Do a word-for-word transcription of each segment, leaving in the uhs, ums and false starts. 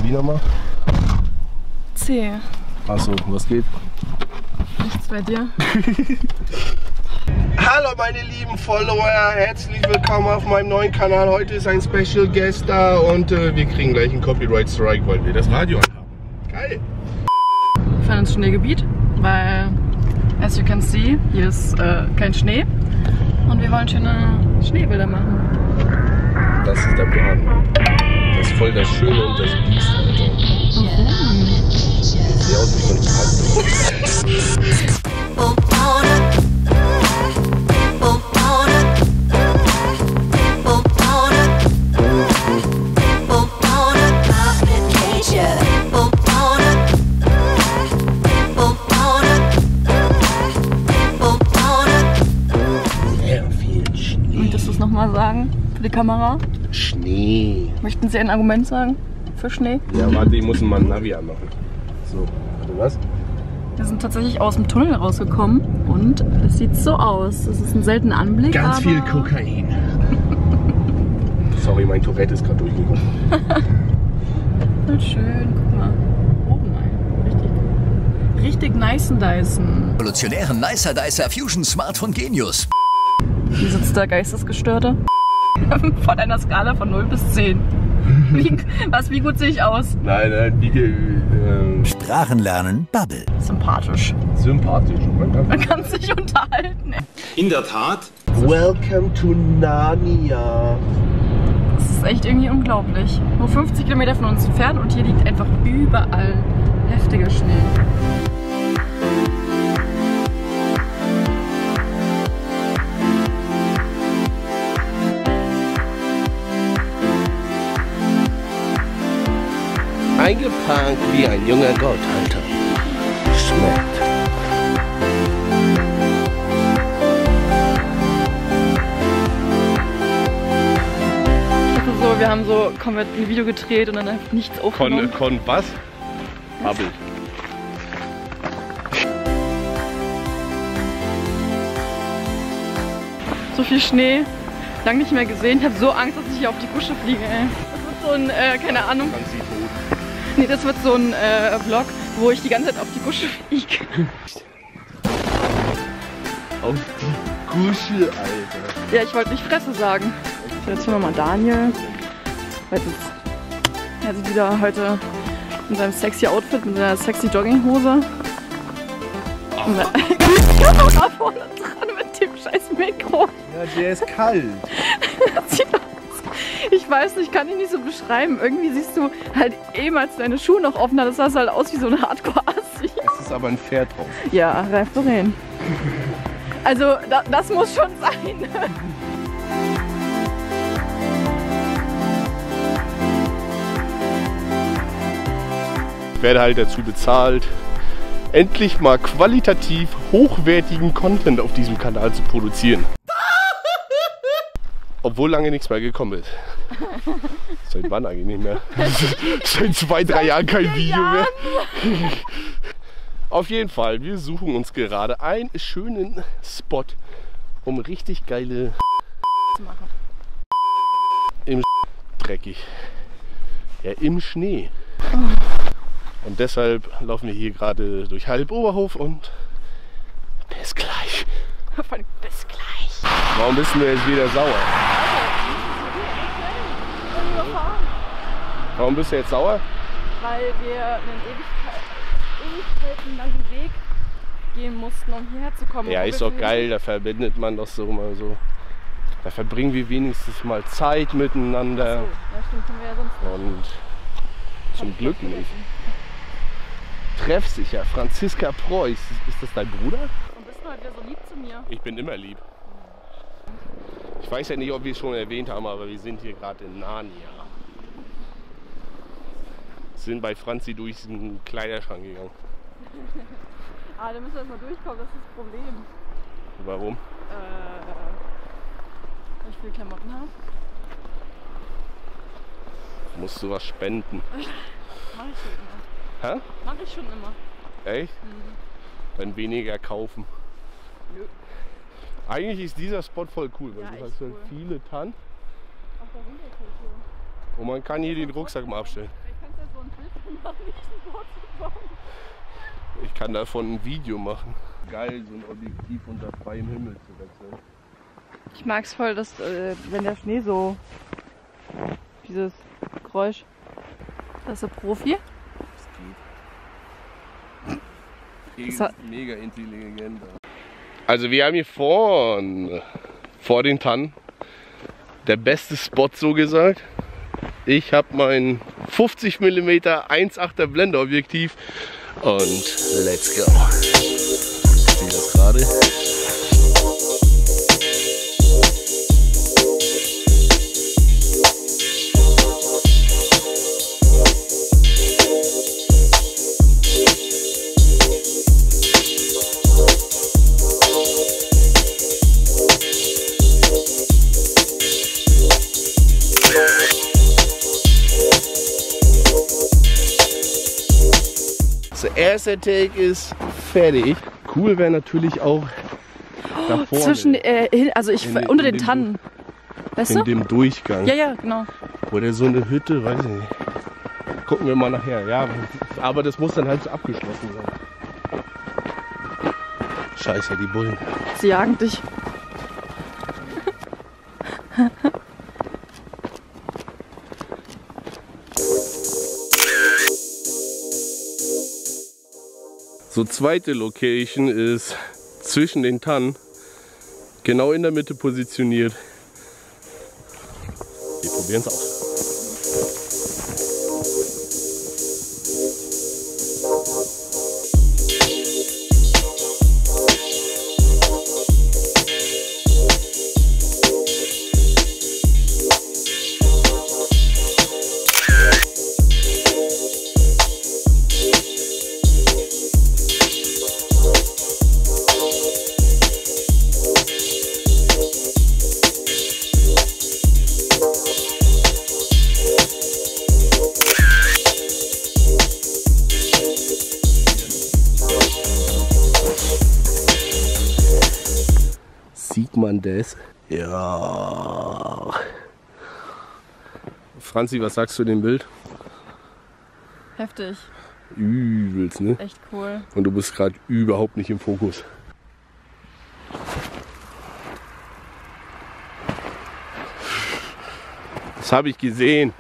wie nochmal? C. Achso, was geht? Nichts bei dir. Hallo meine lieben Follower, herzlich willkommen auf meinem neuen Kanal. Heute ist ein Special Guest da und äh, wir kriegen gleich einen Copyright Strike, weil wir das Radio anhaben. Geil! Wir fahren ins Schneegebiet, weil, as you can see, hier ist äh, kein Schnee und wir wollen schöne Schneebilder machen. Das ist der Plan. Das ist voll das Schöne und das Biest, Alter. Mhm. Sieht aus wie so ein Kack. Mal sagen für die Kamera? Schnee. Möchten Sie ein Argument sagen für Schnee? Ja, warte, ich muss mal ein Navi anmachen. So, warte, was? Wir sind tatsächlich aus dem Tunnel rausgekommen und es sieht so aus. Das ist ein seltener Anblick. Ganz aber viel Kokain. Sorry, mein Tourette ist gerade durchgekommen. Voll schön, guck mal. Oben ein. Richtig, richtig nice and Dyson. Revolutionären Nicer Dicer Fusion Smart von Genius. Wie sitzt der Geistesgestörte? Von einer Skala von null bis zehn. Wie, was, wie gut sehe ich aus? Nein, nein, wie äh, Sprachenlernen Bubble. Sympathisch. Sympathisch. Man kann, Man kann sich unterhalten. In der Tat. Welcome to Narnia. Das ist echt irgendwie unglaublich. Nur fünfzig Kilometer von uns entfernt und hier liegt einfach überall heftiger Schnee. Eingepackt wie ein junger Goldhalter. Schmeckt. Also so, wir haben so komplett ein Video gedreht und dann einfach nichts aufgenommen. Con, con was? Bubble. So viel Schnee, lang nicht mehr gesehen. Ich habe so Angst, dass ich hier auf die Gusche fliege, ey. Das wird so ein, äh, keine Ahnung. Nee, das wird so ein äh, Vlog, wo ich die ganze Zeit auf die Gusche fliege. Auf die Gusche, Alter. Ja, ich wollte nicht Fresse sagen. So, jetzt hören wir mal Daniel. Er sieht wieder heute in seinem sexy Outfit, mit seiner sexy Jogginghose. Und da da vorne dran mit dem scheiß Mikro. Ja, der ist kalt. Das sieht aus. Ich weiß nicht, ich kann ihn nicht so beschreiben. Irgendwie siehst du halt eben, als deine Schuhe noch offen hattest, das sah halt aus wie so ein Hardcore-Assi. Es ist aber ein Pferd drauf. Ja, Ralf Lauren. Also, da, das muss schon sein. Ich werde halt dazu bezahlt, endlich mal qualitativ hochwertigen Content auf diesem Kanal zu produzieren. Obwohl lange nichts mehr gekommen ist. Seit wann eigentlich nicht mehr? Seit zwei, drei Jahren kein Video mehr. Auf jeden Fall, wir suchen uns gerade einen schönen Spot, um richtig geile zu machen. Im dreckig. Ja, im Schnee. Und deshalb laufen wir hier gerade durch Halboberhof und bis gleich. Bis gleich. Warum bist du jetzt wieder sauer? Warum bist du jetzt sauer? Weil wir einen Ewigkeit, Ewigkeiten langen Weg gehen mussten, um hierher zu kommen. Ja, ist doch geil, da verbindet man doch so mal so. Da verbringen wir wenigstens mal Zeit miteinander. Ach so, ja stimmt, können wir ja sonst nicht. Und zum Glück nicht. Treffsicher, Franziska Preuß. Ist das dein Bruder? Und bist du halt wieder so lieb zu mir? Ich bin immer lieb. Ich weiß ja nicht, ob wir es schon erwähnt haben, aber wir sind hier gerade in Narnia. Sind bei Franzi durch den Kleiderschrank gegangen. Ah, da müssen wir erst mal durchkommen, das ist das Problem. Warum? Äh, weil ich viele Klamotten habe. Musst du was spenden? Mach ich schon immer. Hä? Mach ich schon immer. Echt? Mhm. Dann weniger kaufen. Nö. Eigentlich ist dieser Spot voll cool, weil Ja, du echt hast halt cool. viele Tannen Ach, da runter hier. und man kann hier den Rucksack mal abstellen. Vielleicht kannst du ja so ein Bild Ich kann davon ein Video machen. Geil, so ein Objektiv unter freiem Himmel zu wechseln. Ich mag es voll, dass äh, wenn der Schnee so dieses Geräusch. Das ist der Profi. Das geht. Das ist mega intelligent. Also wir haben hier vorne, vor den Tannen, der beste Spot so gesagt. Ich habe mein fünfzig Millimeter eins Komma achter Blenderobjektiv und let's go. Ich sehe das gerade. Der erste Take ist fertig. Cool wäre natürlich auch da vorne. Zwischen, äh, also ich, in, unter in den Tannen. Weißt in du? dem Durchgang. Ja, ja, genau. Oder so eine Hütte, weiß ich nicht. Gucken wir mal nachher. Ja, aber das muss dann halt so abgeschlossen sein. Scheiße, die Bullen. Sie jagen dich. So, zweite Location ist zwischen den Tannen, genau in der Mitte positioniert. Wir probieren es aus. Sieht man das? Ja. Franzi, was sagst du dem Bild? Heftig. Übelst, ne? Echt cool. Und du bist gerade überhaupt nicht im Fokus. Das habe ich gesehen.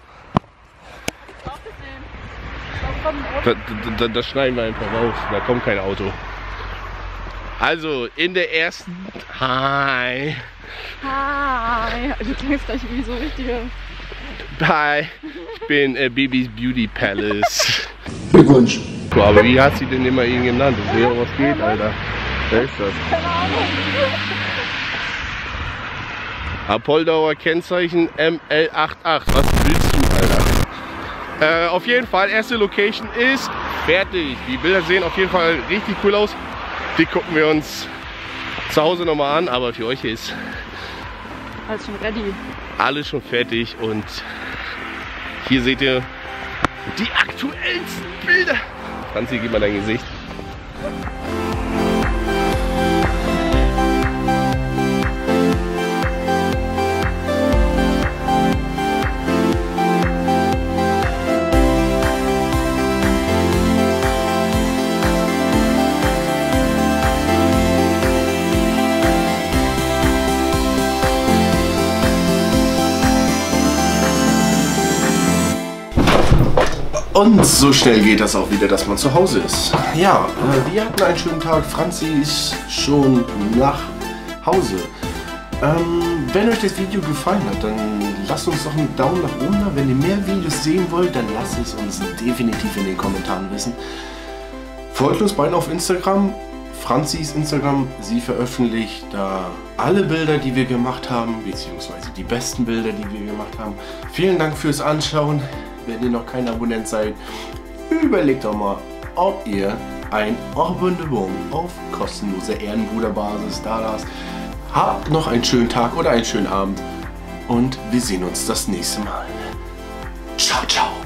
Auch gesehen. Da, da, da schneiden wir einfach raus. Da kommt kein Auto. Also in der ersten. Hi. Hi. Du klingst gleich wie so richtige. Hi. Ich bin äh, Bibis Beauty Palace. Glückwunsch. Aber wie hat sie denn immer ihn genannt? Ich sehe, was geht, Alter. Wer ist das? Keine Ahnung. Apolldauer Kennzeichen M L achtundachtzig. Was willst du, Alter? Äh, auf jeden Fall, erste Location ist fertig. Die Bilder sehen auf jeden Fall richtig cool aus. Die gucken wir uns zu Hause nochmal an, aber für euch ist Alles schon ready. alles schon fertig und hier seht ihr die aktuellsten Bilder. Franzi, gib mal dein Gesicht. Und so schnell geht das auch wieder, dass man zu Hause ist. Ja, äh, wir hatten einen schönen Tag. Franzi ist schon nach Hause. Ähm, wenn euch das Video gefallen hat, dann lasst uns doch einen Daumen nach oben da. Wenn ihr mehr Videos sehen wollt, dann lasst es uns definitiv in den Kommentaren wissen. Folgt uns beiden auf Instagram. Franzis Instagram, sie veröffentlicht da alle Bilder, die wir gemacht haben, beziehungsweise die besten Bilder, die wir gemacht haben. Vielen Dank fürs Anschauen. Wenn ihr noch kein Abonnent seid, überlegt doch mal, ob ihr ein Abonnement auf kostenloser Ehrenbruderbasis da lasst. Habt noch einen schönen Tag oder einen schönen Abend und wir sehen uns das nächste Mal. Ciao, ciao.